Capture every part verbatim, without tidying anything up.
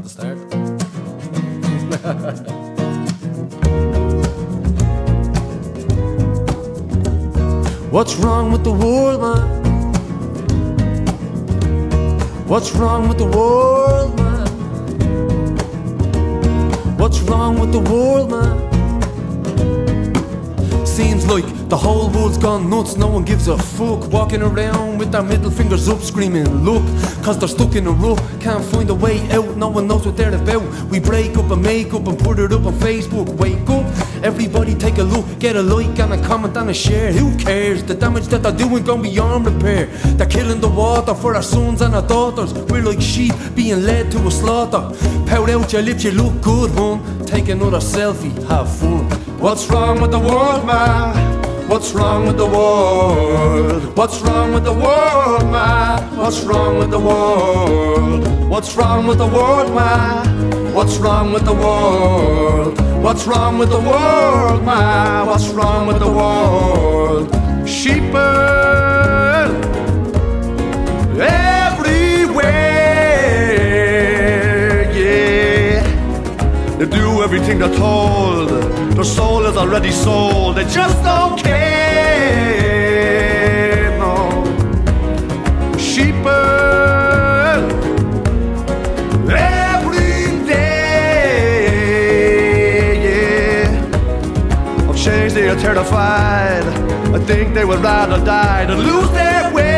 want to start? What's wrong with the world, man? What's wrong with the world, man? What's wrong with the world, man? Seems like the whole world's gone nuts, no one gives a fuck. Walking around with their middle fingers up screaming, look, cause they're stuck in a rut, can't find a way out, no one knows what they're about. We break up and make up and put it up on Facebook. Wake up, everybody take a look, get a like and a comment and a share. Who cares? The damage that they're doing gonna be beyond repair. They're killing the water for our sons and our daughters. We're like sheep being led to a slaughter. Pout out your lips, you look good, hon. Take another selfie, have fun. What's wrong with the world, man? What's wrong with the world? What's wrong with the world, man? What's wrong with the world? What's wrong with the world, man? What's wrong with the world? What's wrong with the world, man? What's wrong with the world? Sheep everywhere, yeah. They do everything they're told. Their soul is already sold. They just don't care, no. Sheep every day, yeah. Of change they are terrified. I think they would rather die than lose their way,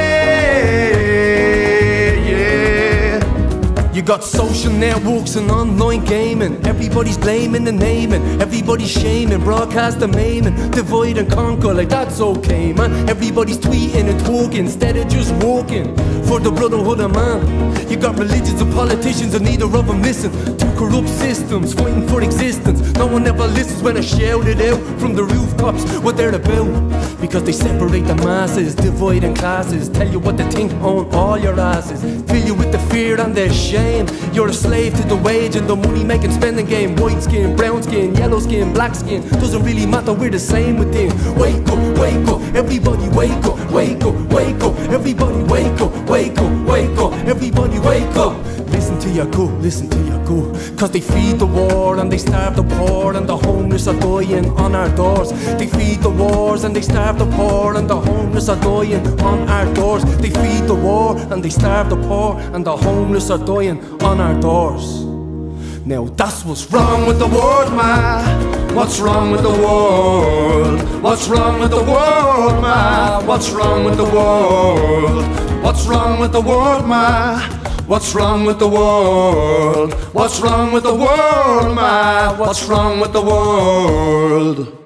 yeah. You got social networks and online gaming. Everybody's blaming and naming. Everybody's shaming, broadcast and maiming. Divide and conquer like that's okay, man. Everybody's tweeting and talking instead of just walking for the brotherhood of man. You got religions and politicians and neither of them listen. Two corrupt systems fighting for existence. No one ever listens when I shout it out from the rooftops what they're about. Because they separate the masses, divide in classes, tell you what they think on all your asses, fill you with the fear and the shame. You're a slave to the wage and the money making spending game. White skin, brown skin, yellow skin, black skin, doesn't really matter, we're the same within. Wake up, wake up, everybody wake up, wake up, wake up, everybody wake up, wake up, wake up, everybody wake up. Listen to your gut, listen to your gut. Cause they feed the war and they starve the poor, and the homeless are dying on our doors. They feed the wars and they starve the poor, and the homeless are dying on our doors. They feed the war and they starve the poor, and the homeless are dying on our doors. Now that's what's wrong with the world, man. What's wrong with the world? What's wrong with the world, man? What's wrong with the world? What's wrong with the world, man? What's wrong with the world? What's wrong with the world, man? What's wrong with the world?